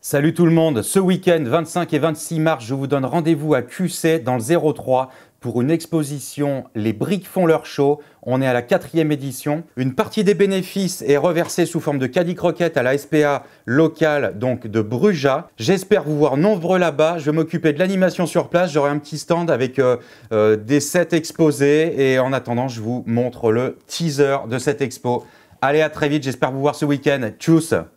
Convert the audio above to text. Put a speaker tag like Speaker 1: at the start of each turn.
Speaker 1: Salut tout le monde, ce week-end 25 et 26 mars, je vous donne rendez-vous à QC dans le 03 pour une exposition Les briques font leur show. On est à la 4e édition. Une partie des bénéfices est reversée sous forme de caddie croquettes à la SPA locale donc de Brujas. J'espère vous voir nombreux là-bas. Je vais m'occuper de l'animation sur place. J'aurai un petit stand avec des sets exposés et en attendant, je vous montre le teaser de cette expo. Allez, à très vite, j'espère vous voir ce week-end. Tchuss!